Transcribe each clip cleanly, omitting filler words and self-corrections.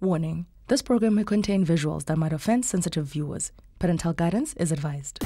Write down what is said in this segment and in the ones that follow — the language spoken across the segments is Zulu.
Warning: this program may contain visuals that might offend sensitive viewers. Parental guidance is advised.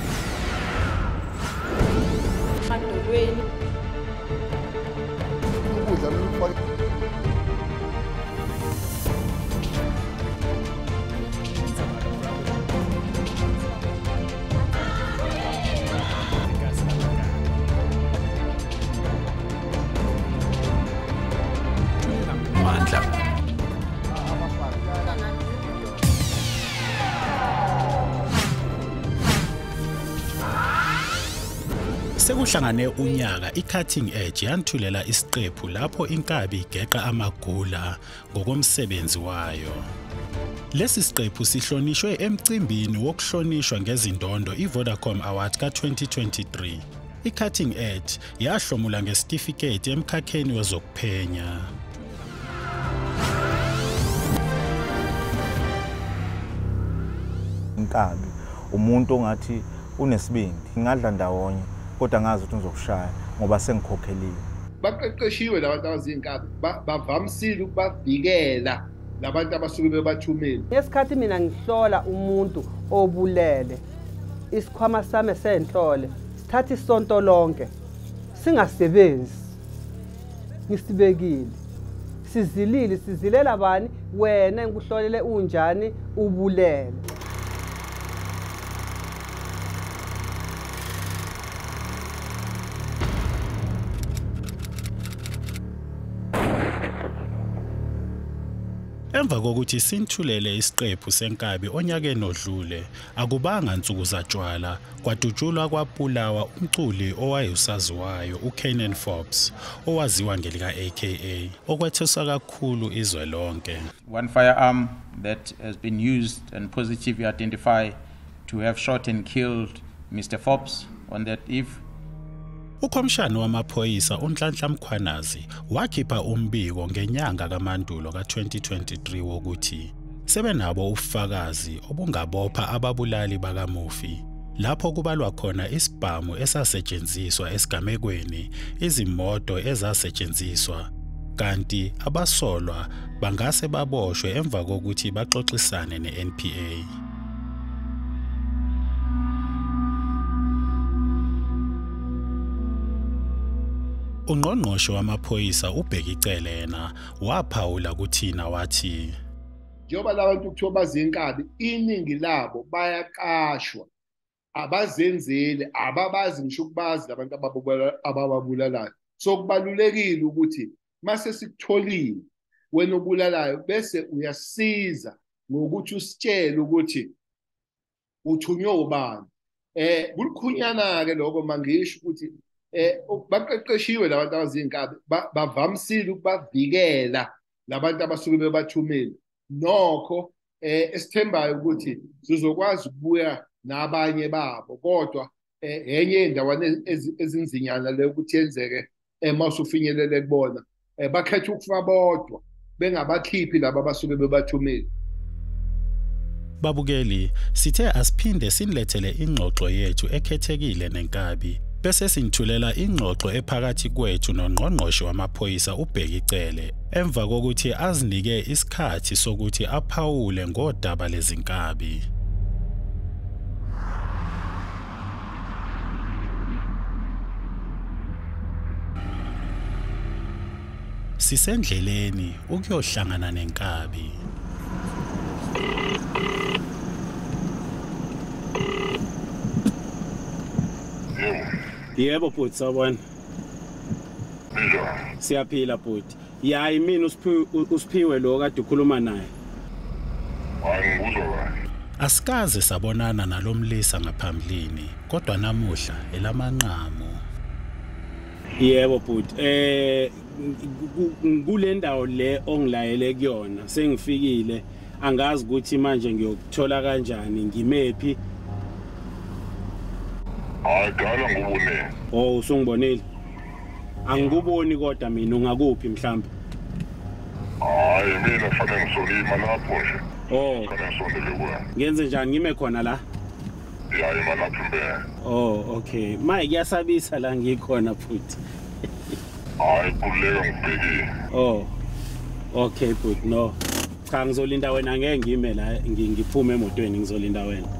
Sekuhlangane unyaka i-cutting edge yanthulela isiqephu lapho Inkabi igeqa amagula ngokomsebenzi wayo. Lesi siqephu sihlonishwe emcimbini wokuhlonishwa ngezindondo iVodacom Award ka-2023. I-cutting edge yahlomula ngesitifiketi emkhakheni wezokuphenya. Inkabi umuntu ongathi unesibindi ngadla ndawonye kodwa ngazi ukuthi ngizokushaya ngoba sengikhokhelile. Baqeqeshiwe labantu abazinkabi bavamisile ukubavikela labantu abasuke bebathumile. Ngesikhathi mina ngihlola umuntu obulele isikhwama sami senhlole sithatha isonto lonke singasebenzi ngisibekile sizilela bani wena ngikuhlolele unjani ubulele. Emva kokuthi sinthulele isiqephu seNkabi onyakeni odlule, akubanga nsuku zatshwala kwadutshulwa kwabulawa umculi owayusaziwayo uKiernan Forbes owaziwa ngelika AKA okwethesa kakhulu izwe lonke. One firearm that has been used and positively identified to have shot and killed Mr. Forbes on that eve. Ukhomishana wamaphoyisa uNhlanhla Mkhwanazi wakhipha umbiko ngenyanga kaMandulo ka-2023 wokuthi sebenabo ubufakazi obungabopha ababulali bakamufi lapho kubalwa khona isibhamu esasetshenziswa esigamekweni, izimoto ezasetshenziswa, kanti abasolwa bangase baboshwe emva kokuthi baxoxisane ne-NPA. Ungqongqoshe wamaphoyisa uBheki Cele yena waphawula kuthina wathi njengoba labantu kuthiwa bazinkabi iningi labo bayaqashwa abazenzeli ababazi ngisho ukubazi labantu abababulalayo. So kubalulekile ukuthi mase sikutholile wena obulalayo bese uyasiza ngokuthi usitshele ukuthi uthunywe ubani. Kulikhunyana ke lokho mangisho ukuthi baqeqeshiwe labantu abazinkabi bavamisile ukubavikela labantu abasuke bebathumile. Nokho esithembayo ukuthi sizokwazi ukubuya nabanye babo kodwa enye indawana ezinzinyana le ukuthi yenzeke masufinyelele kubona bakhetha ukufa bodwa bengabakhiphi laba abasuke bebathumile. Babukeli, sithe asiphinde sinilethele ingxoxo yethu ekhethekile neNkabi bese sinthulela ingxoxo ephakathi kwethu nongqongqoshe wamaphoyisa uBheki Cele emva kokuthi azinike isikhathi sokuthi aphawule ngodaba lezinkabi. Sisendleleni ukuyohlangana neNkabi. Yebo bhuti sawubona. Siyaphila bhuti. Yayi mina usiphiwe lo kade ukhuluma naye. Hayi ngikuzwa. Asikaze sabonana nalomlisa ngaphambilini kodwa namuhla elamanqamu. Yebo bhuti. Kule ndawo le ongilayele kuyona sengifikile angazi ukuthi manje ngiyokuthola kanjani ngimephi. Hayi dala ngubone. Oh usungibonile. Angikuboni kodwa mina ungakuphi mhlambe. Hayi mina fanele ngisolima lapho nje. Oh. Fanele ngisondele kuwe. Ngenze njani ngime khona la? Yayi malapha mbele. Oh okay. Maye kuyasabisa la ngikhona futhi. Hayi kuleka ngibhekile. Oh. Okay but no. Cha ngizolinda wena ngeke ngime la ngiphume emotweni ngizolinda wena.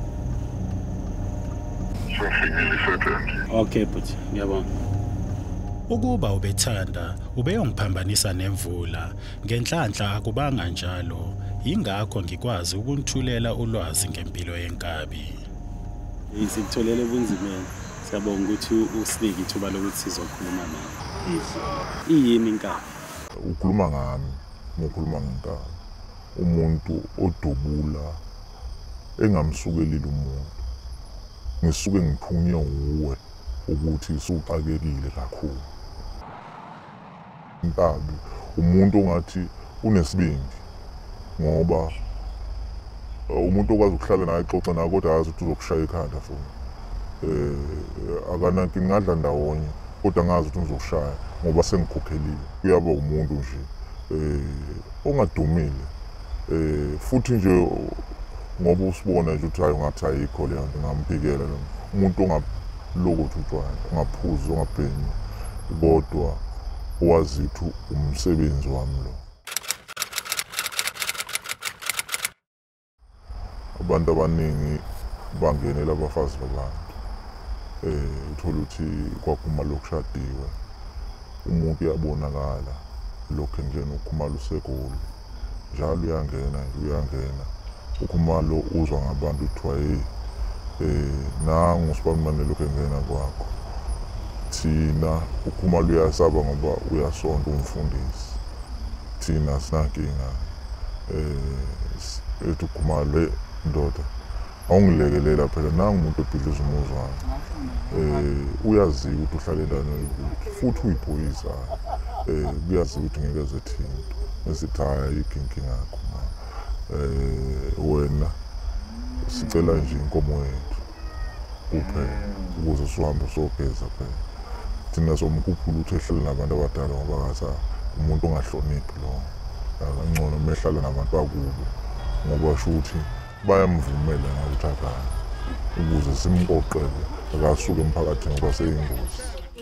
Sengifikile second. Okay but ngiyabona. Ukuba ubethanda ubeyongiphambanisa nemvula ngenhlanhla akubanga njalo ingakho ngikwazi ukunithulela ulwazi ngempilo yenkabi. Sikutholele ubunzimeni siyabonga ukuthi usinike ithuba lokuthi sizokhuluma nawe. Iyini inkabi? Ukhuluma ngami, ngikhuluma ngenkabi. Umuntu odubula engamsukelile umuntu. Ngisuke ngiphunywe nguwe ukuthi usuxakekile kakhulu. Inkabi umuntu ongathi unesibindi ngoba umuntu okwazi ukuhlala naye xoxa naye kodwa akazi ukuthi uzokushaya ekhanda futhi. Akananto ngadla ndawonye kodwa ngazi ukuthi uzokushaya ngoba sengikhokhelile. Kuyaba umuntu nje ongadumile futhi nje ngoba usibona nje ukuthi hayi ungathi ayikho le nto ngamphikela lo umuntu ongalokothi utshwala ongaphuzi ongabhemi kodwa owazi ukuthi umsebenzi wami lo. Abantu abaningi bangenela abafazi babantu uthola ukuthi kwakhumalo lokushadiwe umuntu uyabonakala lokho ngene ukhumalo usekoli njalo uyangena ukhumalo uzwa ngabantu kuthiwa nangu sibamane lokho ngena kwakho thina ukhumalo uyasaba ngoba uyasonta umfundisi thina sinankinga ethi ukhumalo ndoda awungilekelela phela nangu umuntu obhidliza umuzi wami uyazi ukuthi uhlale endaweni futhi uyiphoyisa kuyazi ukuthi ngeke zethinto esithi hayi inkinga yakho wena sicela nje inkomo yethu kuphela ukuze sihambe sogeza phela thina somkhuphula ukuthi ehlele nabantu abadala ngoba ngathi umuntu ongahloniphi lo ngcono mehlala nabantu bakubo ngoba sho ukuthi bayamvumela ngokuthi akanye ukuze simqoqele akasuke emphakathini ngoba seyingozi.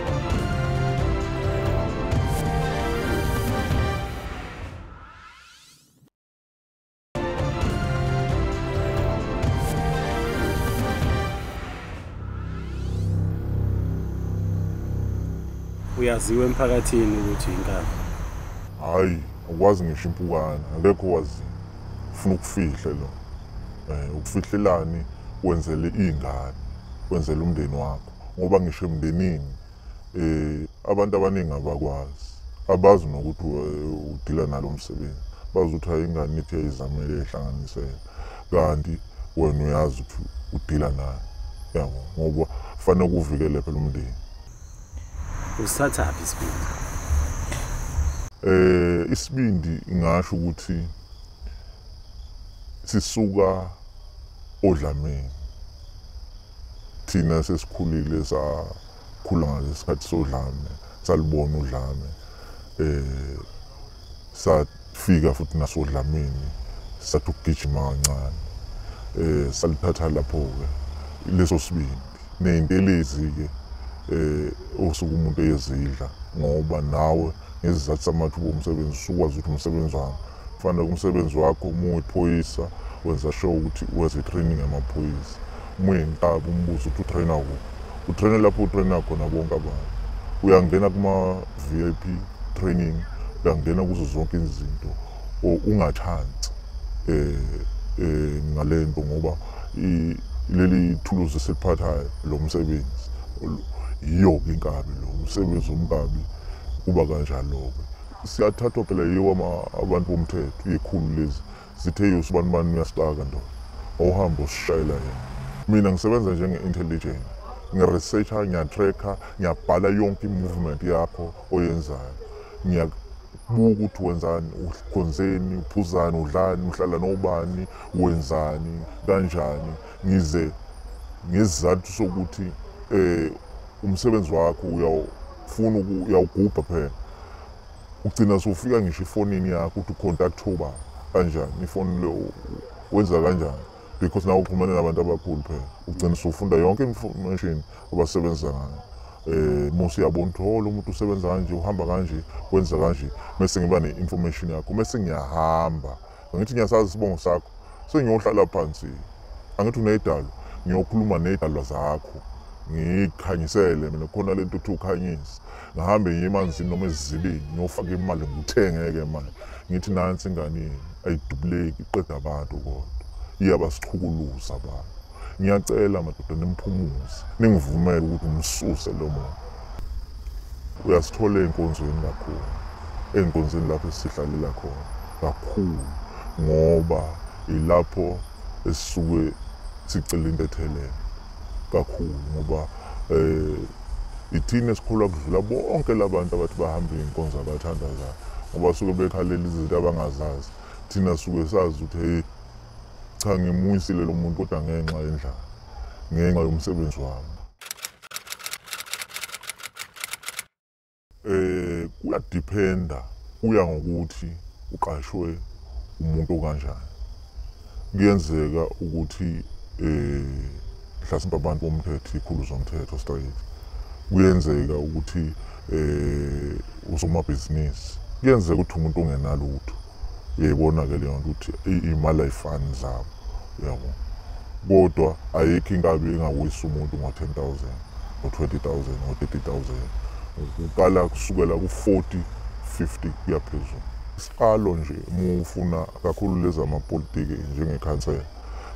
Uyaziwe emphakathini ukuthi inkabi? Hayi, ukwazi ngisho impukana, akekho wazi. Ufuna ukufihle lo. Ukufihlelani wenzele ingane, wenzele umndeni wakho. Ngoba ngisho emndenini abantu abaningi abakwazi. Abazi nokuthi udila nalo msebenzi. Bazi ukuthi hayi ingane ithi yayizamele ehlanganisela. Kanti wena uyazi ukuthi udila nayo. Yabo, ngoba kufanele kuvikele phela umndeni. Usathapi isibindi? Isibindi ngasho ukuthi sisuka odlameni. Thina sesikhulile sakhula ngesikhathi sodlame, salibona udlame. Safika futhi nasodlameni, sathi ukugijima kancane. Salithatha lapho-ke leso sibindi. Ney'ntelezi-ke osuke umuntu eyezidla ngoba nawe ngezizathu samathuba omsebenzi usukwazi ukuthi umsebenzi wami kufanele umsebenzi wakho uma uyiphoyisa wenza sure ukuthi wenza i-training yamaphoyisa. Uma uyinkabi umbuzo ukuthi utraina kuphi, utraina lapho utraina khona bonke abantu. Uyangena kuma-VIP training, uyangena kuzo zonke izinto ungathansi ngale nto ngoba leli thuluzi esiliphathayo lo msebenzi yiyo-ke inkabi lo umsebenzi womkabi kuba kanjalo-ke. Siyathathwa phela yiwo abantu bomthetho izikhulu lezi zithe yosibani bani uyasixaka ndoda awuhambe usishayela yena. Mina ngisebenza njenge-intelligent, ngiresearcha, ngiyatracker, ngiyabhala yonke i-movement yakho oyenzayo. Ngiyabuka ukuthi wenzani, ukhonzeni, uphuzani, udlani, uhlala nobani, wenzani, kanjani. Ngize ngezizathu sokuthi umsebenzi wakho uyawugubha phela. Ugcina sofika ngisho ifonini yakho ukuthi ucontact oba kanjani, ifoni le wenza kanjani because nawe uxhumana nabantu abakhulu phela. Ugcina sofunda yonke information abasebenza ngayo. Mose uyabona ukuthi lo muntu usebenza kanje, uhamba kanje, wenza kanje. Mase ngiba ne-information yakho, mase ngiyahamba Angithi ngiyasazi isibongo sakho. Sengiyohlala phansi. Angithi unedalo, ngiyokhuluma nedalwa zakho. Ngikhanyisele mina khona lento uthi ukhanyisa. Ngahambe ngiye emanzini noma ezizibeni ngiyofaka imali ngithengeke manje. Ngithi nansi ingane ayidubuleki iqeda abantu kodwa. Iyabasichukuluza abantu. Ngiyacela madoda nimphumuze, ningivumele ukuthi ngimsuse lo muntu. Uyasithola enkonzweni kakhulu. Enkonzweni lapho sihlalela khona kakhulu ngoba ilapho esisuke sicela into ethelele kakhulu ngoba ithina esikhula kudlula bonke labantu abathi bahamba inkonzo abathandazayo ngoba suke bekhalela izinto abangazazi. Thina suke sazi ukuthi hey cha ngimuyisile lo muntu kodwa ngenxa yendlala, ngenxa yomsebenzi wami. Kuyadependa, kuya ngokuthi uqashwe umuntu kanjani. Kuyenzeka ukuthi mhlasimbe abantu bomthetho, ikhulu zomthetho straight. Kuyenzeka ukuthi usomabhizinisi. Kuyenzeka ukuthi umuntu ongenalutho. Uyayibona-ke leyo nto ukuthi imali ayifani zabo, yabo. Kodwa ayikho inkabi engawisa umuntu ngo-10,000, ngo-20,000, ngo-30,000. Uqala kusukela ku-40, 50 kuya phezulu. Isiqalo nje mufuna kakhulu lezi amapolitiki njengekhansela.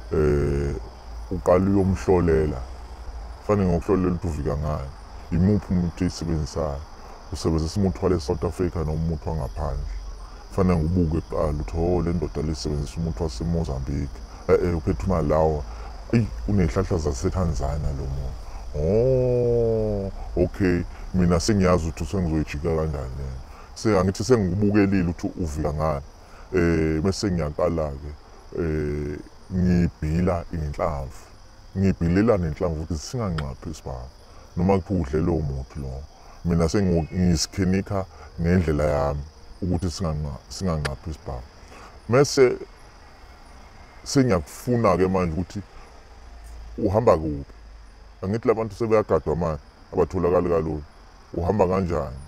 Uqala uyomhlolela. Fanele ngokuhlolela ukuthi uvika ngani. Imuphi umuntu oyisebenzisayo. Usebenzisa umuthi wale South Africa noma umuthi wangaphandle. Fanele ngibuke kuqala ukuthi le ndoda lisebenzisa umuthi waseMozambique. Uphethe imali lawa. Unehlahla zaseTanzania lo muntu. Okay, mina sengiyazi ukuthi sengizoyijika kanjani lena. Angithi sengibukelile ukuthi uvika ngani. Bese ngiyaqala-ke ngibhila inhlamvu. Ngibhilela nenhlamvu ukuthi singanqaphi isibhamu. Noma kuphi lo muntu lo. Mina sengiyisikhenika ngendlela yami ukuthi singanqaphi isibhamu. Mase sengiyakufuna-ke manje ukuthi uhamba kuphi. Angithi labantu sebeyagadwa manje abatholakala kalula. Uhamba kanjani?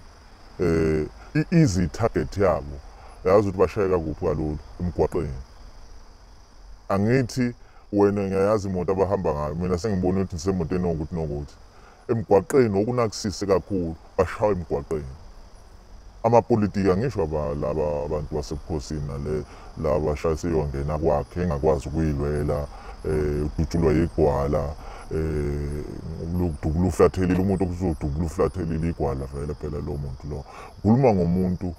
Easy target yabo. Uyazi ukuthi bashayeka kuphi kalula emgwaqeni. Angithi wena ngiyayazi imoto abahamba ngayo. Mina sengibona ukuthi nisemotweni ukuthi nokuthi. Emgwaqeni okunakusise kakhulu bashawa emgwaqeni. Amapolitiki angisho laba abantu basebukhosini nale laba bashayise yongena kwakhe engakwazi ukuyilwela, udutshulwa yigwala, udubula uflathelile umuntu okuzodubula uflathelile igwala phela lo muntu lo. Ukhuluma ngomuntu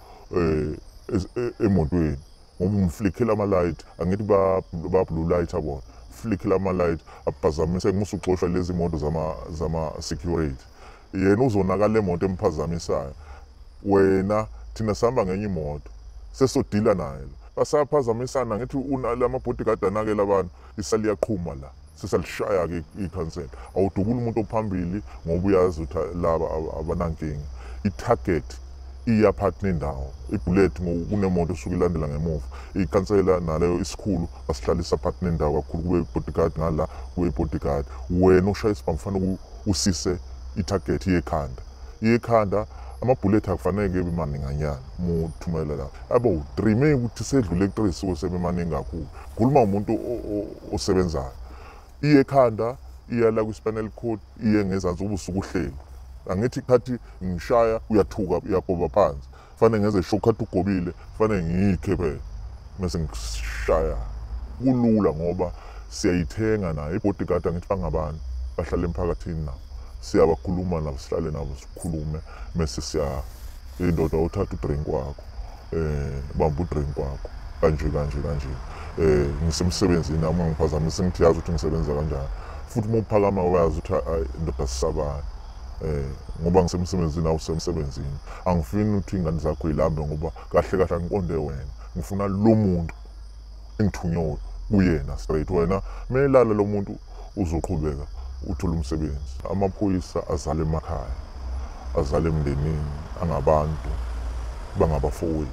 emotweni ngoba umflickela ama-light, angithi ba blue light abona. Flickela ama-light aphazamise musuxoshwa lezi moto zama security. Yena uzonakala emoto emphazamisayo. Wena thina sihamba ngenye imoto sesodila naye. Basaphazamisana ngithi unalama bodyguard anakela abantu isali yaqhuma la. Sesalishaya-ke ikhansela. Awudubula umuntu ophambili ngoba uyazi ukuthi laba abanankinga. I-target iya phakathi nendawo. Ibullet kunemoto esuke ilandela ngemuva. Ikhansela naleyo isikhulu basihlalisa phakathi nendawo kakhulu kube bodyguard ngala kube bodyguard. Wena ushaya isibhamu kufanele usise i-target yekhanda. Yekhanda ama-bullet akufanele kebe maninganyana muthumela la. Yabo dreame ukuthi sedlule ku-3 suku sebemaningi kakhulu. Khuluma umuntu osebenzayo. Iyekhanda iya la ku-spinal cord iye ngezansi ubusuku uhleli. Angithi khathi ngishaya uyathuka uyagoba phansi. Fanele ngeze shokhathi ugobile, fanele ngiyikhe phela. Mase ngishaya. Kulula ngoba siyayithenga nayo ibodyguard angithi bangabantu bahlala emphakathini nabo. Siyabakhuluma nabo sihlale nabo sikhulume mase siya indoda uthatha udrink wakho. Bamba udrink wakho. Kanje. Ngisemsebenzini nami ngiphazamise ngithi yazi ukuthi ngisebenza kanjani. Futhi uma uphakama wazi ukuthi indoda sisabana. Ngoba ngisemsebenzini awusemsebenzini. Angifuni ukuthi ingane zakho ilambe ngoba kahle angiqonde wena. Ngifuna lo muntu engithunywe kuyena straight. Wena melala lo muntu uzoqhubeka uthola umsebenzi. Amaphoyisa azale emakhaya, azale emndenini, angabantu bangabafowethu.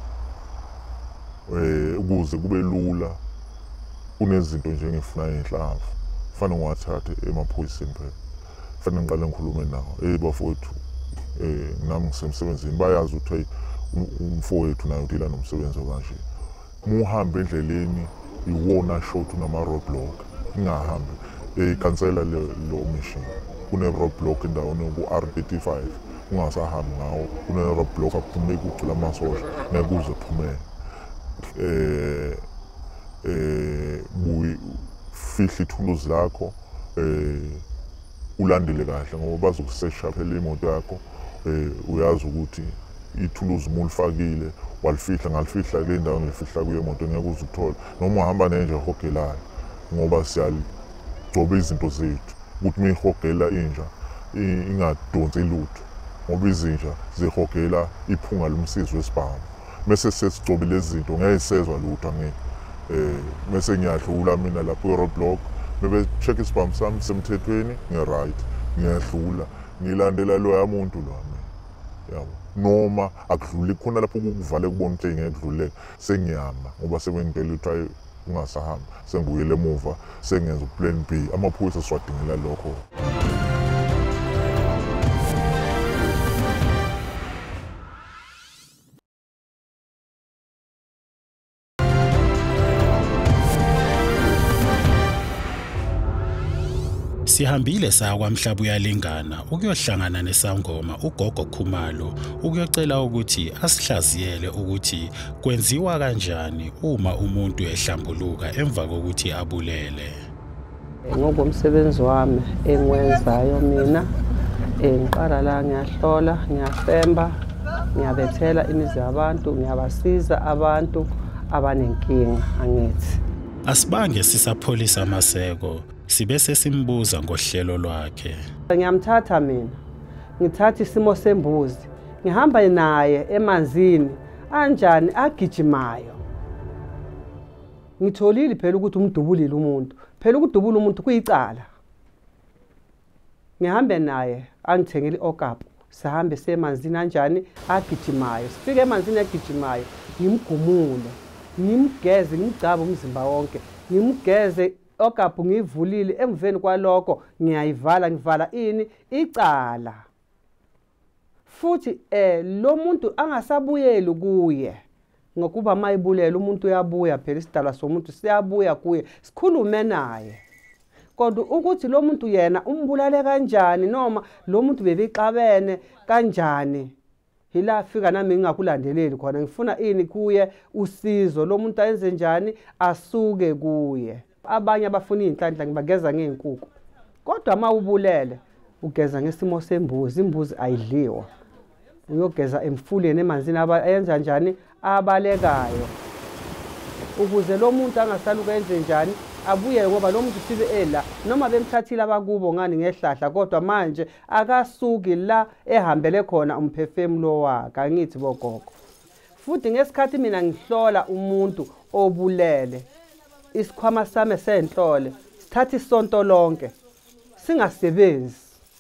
Ukuze kube lula kunezinto njengefuna inhlamvu. Fanele ngiwathathe emaphoyiseni phela. Fanele ngiqale ngikhulume nawo. Bafowethu nami ngisemsebenzini bayazi ukuthi umfowethu naye udila nomsebenzi kanje. muhambe endleleni iwona short nama roadblock ingahambi cancela lo mission kune roadblock endaweni ku R35 ungasahambi ngawo kune roadblock aphume kucela amasosha ngekuze phumele fihli ithuluzi lakho ulandele kahle ngoba bazokusesha phela imoto yakho uyazi ukuthi ithuluzi mulifakile walifihla ngalifihla kule ndawo ngilifihla kuyo imoto ngeke uze uthola noma uhamba nenje ehogelayo ngoba siyagcoba izinto zethu ukuthi mihogela inja ingadonsi lutho ngoba izinja zihogela iphunga lomsizi wesibhamu bese sesigcobile lezi zinto ngeke sezwa lutho angeke bese ngiyadlula mina lapho roadblock bebe check isibhamu sami semthethweni nge-right ngiyadlula ngilandela lo yamuntu lo yabo noma akudluli khona lapho ukuvale kubona ukuthi ngeke kudluleke sengiyama ngoba sekwengempela ukuthi ungasahamba sengibuyele emuva sengenza uplan B amaphoyisa siwadingela lokho. Sihambile sakwamhlaba uyalingana ukuyohlangana nesangoma ugogo Khumalo ukuyocela ukuthi asihlaziyele ukuthi kwenziwa kanjani uma umuntu ehlambuluka emva kokuthi abulele. Ngokomsebenzi wami engiwenzayo mina ngiqala la ngiyahlola ngiyafemba ngiyabethela imizi yabantu ngiyabasiza abantu abanenkinga angithi. Asibange sisapholisa amaseko sibe sesimbuza ngohlelo lwakhe. Ngiyamthatha mina ngithatha isimo sembuzi ngihamba naye emanzini anjani agijimayo ngitholile phela ukuthi umdubulile umuntu phela ukudubula umuntu kuyicala ngihambe naye angithengele okapu sihambe semanzini anjani agijimayo sifike emanzini agijimayo ngimgumule ngimgeze ngigcaba umzimba wonke ngimgeze okapu ngivulile emveni kwaloko ngiyayivala ngivala ini icala futhi lo muntu angasabuyeli kuye ngokuba mayibulela umuntu uyabuya phela isidalwa somuntu siyabuya kuye sikhulume naye kodwa ukuthi lo muntu yena umbulale kanjani noma lo muntu bebixabene kanjani hila fika nami ngingakulandeleli khona ngifuna ini kuye usizo lo muntu ayenze njani asuke kuye. Abanye abafuna inhlanhla ngibageza ngeenkuku kodwa mawubulele ugeza ngesimo sembuzi imbuzi ayidliwa uyogeza emfuleni emanzini ayenza njani abalekayo ukuze lo muntu angasaluka enze njani abuye ngoba lo muntu sibe ela noma bemthathile abakubo ngani ngehlahla kodwa manje akasuki la ehambele khona umphefemulo wakhe angithi bogogo futhi ngesikhathi mina ngihlola umuntu obulele isikhwama sami senhlole sithatha isonto lonke singasebenzi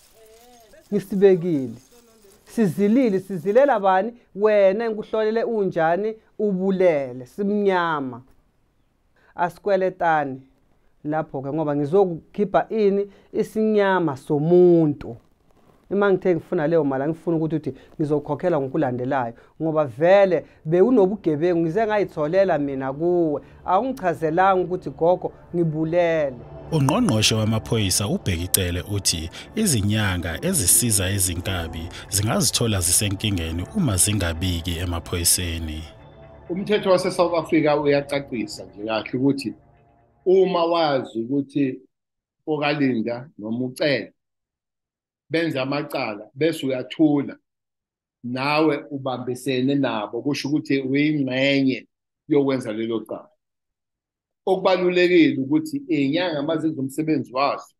ngisibekile sizilile sizilela bani wena engikuhlolele unjani ubulele simnyama asikweletani lapho ke ngoba ngizokukhipha ini isinyama somuntu uma ngithe ngifuna leyo mali ngifuna ukuthi ngizokhokhela ngokulandelayo ngoba vele bewunobugebengu ngize ngayitholela mina kuwe awungichazelanga ukuthi gogo ngibulele. Ungqongqoshe wamaphoyisa uBheki Cele uthi izinyanga ezisiza Inkabi zingazithola zisenkingeni uma zingabiki emaphoyiseni. Umthetho wase South Africa uyacacisa nje kahle ukuthi uma wazi ukuthi okalinda noma ucela benza amacala bese uyathula nawe ubambisene nabo kusho ukuthi uyingxenye yokwenza lelo cala. Okubalulekile ukuthi inyanga mazenza umsebenzi wazo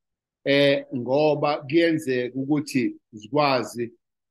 ngoba kuyenzeka ukuthi zikwazi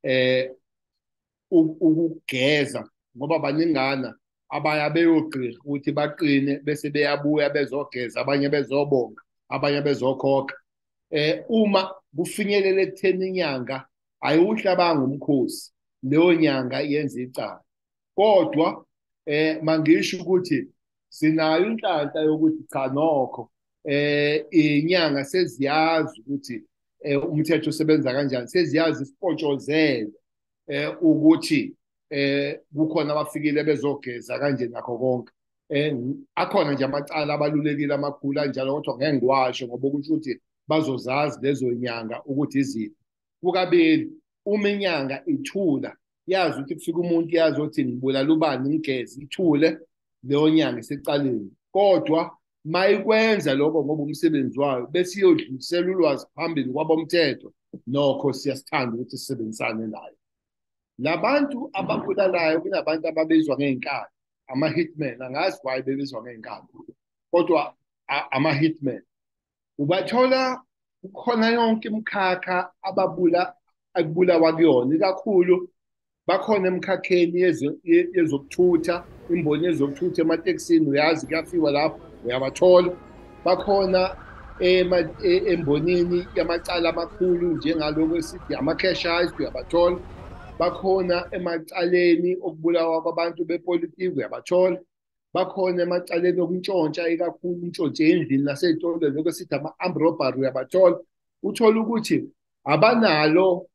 ukugeza ngoba baningana abaya beyogqirha ukuthi baqine bese beyabuya bezogeza abanye bezobonga abanye bezokhokha. Uma kufinyelela ekutheni inyanga ayiwuhlabanga umkhosi leyo nyanga yenza icala kodwa mangisho ukuthi sinayo inhlanhla yokuthi cha nokho inyanga seziyazi ukuthi umthetho usebenza kanjani seziyazi isipotshozele ukuthi kukhona abafikile bezogeza kanje nakho konke Akhona nje amacala abalulekile amakhulu anjalo kodwa ngeke ngiwasho ngoba kusho ukuthi bazozazi lezo nyanga ukuthi iziphi. Kukabili, uma inyanga ithula yazi ukuthi kufika umuntu yazi ukuthi ngibulala ubani ngigeze ithule leyo nyanga isecaleni. Kodwa mayikwenza lokho ngoba umsebenzi wayo bese iyodlulisela ulwazi phambili kwabomthetho, nokho siyasithanda ukuthi sisebenzisane nayo. Labantu ababulalayo kunabantu ababizwa ngey'nkalo, ama-hitmen, angazi why bebizwa ngey'nkalo, kodwa ama-hitmen. Ubathola kukhona yonke imikhakha akubulawa kuyona, ikakhulu bakhona emkhakheni yezokuthutha, imboni yezokuthutha ematekisini, uyazi kuyafiwa lapho, uyabathola. Bakhona embonini yamacala amakhulu njengaloko esithi ama-cash eyes, uyabathola. Bakhona emacaleni okubulawa kwabantu bepolitiki, uyabathola. Bakhona emacaleni okuntshontsha, ikakhulu intshontsho endlini nasey'tolweni, lokho sithi ama-armed robbery, uyabathola. Uthola ukuthi abanayo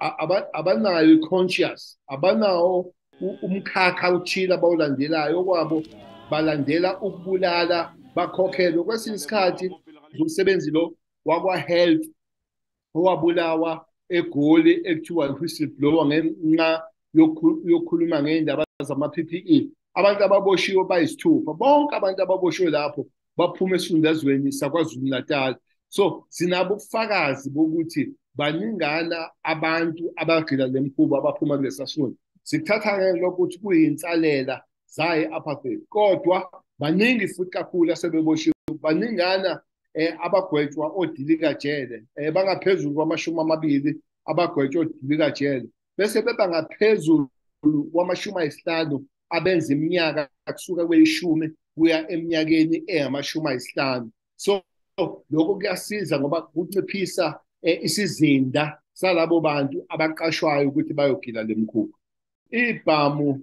i-conscious, abanawo umkhakha uthile abawulandelayo, okwabo balandela ukubulala bakhokhelwe. Kwesinye isikhathi umsebenzi lo wakwa-health owabulawa eGoli ekuthiwa i-whistleblower ngenxa yokukhuluma ngey'ndaba zama-PPE. Abantu ababoshiwe bayisithupha, bonke abantu ababoshiwe lapho baphuma esifundazweni saKwaZulu-Natal. So sinabo ubufakazi bokuthi baningana abantu abagila le mikhuba abaphuma kulesa sifunda. Sikuthatha lokho ukuthi kuyinsalela zayo i-apartheid, kodwa baningi futhi kakhulu asebeboshiwe, baningana abagwetshwa odilikajele, bangaphezulu kwama-20 abagwetshwa odilikajele, bese bebangaphezulu kwama-50 abenza iminyaka kusuka kwe-10 kuya eminyakeni engama-50. So lokho kuyasiza ngoba kunciphisa isizinda salabo bantu abaqashwayo ukuthi bayogila le mikhuba. Ibhamu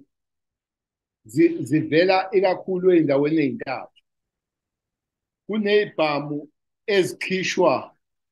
zivela ikakhulu ey'ndaweni ey'ntathu. Kuney'bhamu ezikhishwa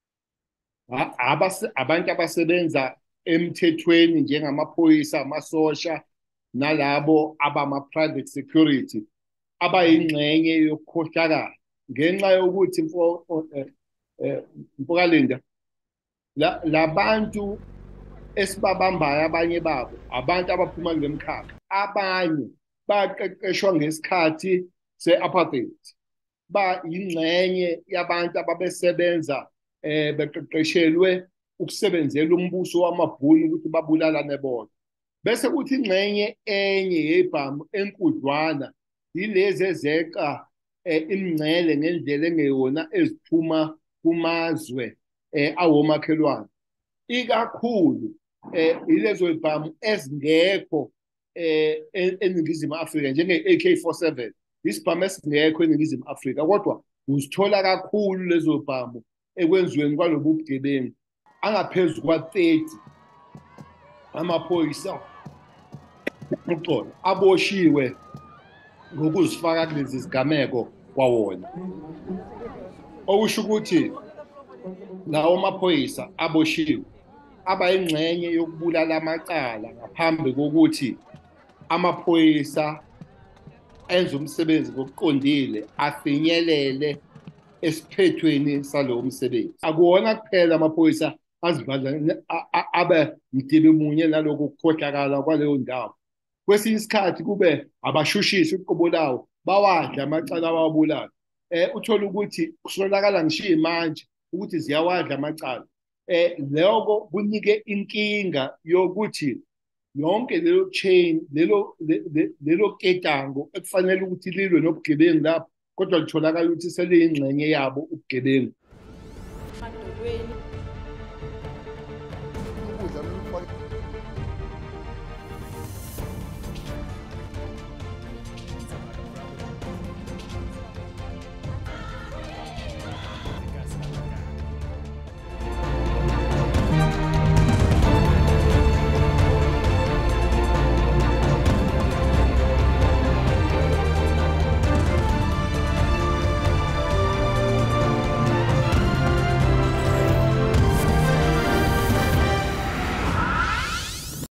abantu abasebenza emthethweni njengamaphoyisa, amasosha, nalabo abama-private security abayingxenye yokukhohlakala ngenxa yokuthi Mpokalinda, labantu esibabambayo abanye babo abantu abaphuma kule mkhakha, abanye baqeqeshwa ngesikhathi se-apartheid, bayingxenye yabantu ababesebenza beqeqeshelwe ukusebenzela umbuso wamabhunu ukuthi babulalane bona. Bese kuthi ingxenye enye yebhamu enkudlwana yilezi ezeqa imingcele ngendlela engeyona eziphuma kumazwe awomakhelwane, ikakhulu yilezo y'bhamu ezingekho eNingizimu Afrika njenge-AK-47, isibhamu esingekho eNingizimu Afrika, kodwa uzithola kakhulu lezo bhamu ekwenziweni kwalobu bugebengu. Angaphezu kwa-30 amaphoyisa uxolo aboshiwe ngokuzifaka kulezi zigameko kwawona, okusho ukuthi lawo maphoyisa aboshiwe abayingxenye yokubulala amacala ngaphambi kokuthi amaphoyisa enza umsebenzi ngokuqondile afinyelele esiphethweni salowo msebenzi. Akuwona kuphela amaphoyisa azibandla abe mdibe munye naloko kukhohlakala kwaleyo ndawo. Kwesinye isikhathi kube abashushisi uqobo lawo bawadla amacala awabulala. Uthola ukuthi kusolakala ngishiye manje ukuthi ziyawadla amacala. Lokho kunike inkinga yokuthi yonke lelo chain lelo ketango ekufanele ukuthi lilwe nobugebengu lapho, kodwa litholakala ukuthi seliyingxenye yabo ubugebengu